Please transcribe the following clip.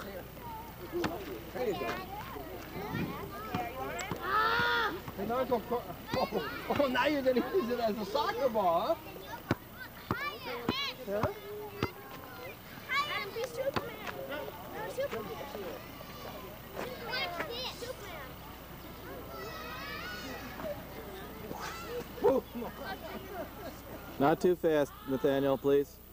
There you go. And now it's oh, now you're going to use it as a soccer ball, huh? Yeah? Not too fast, Nathaniel, please.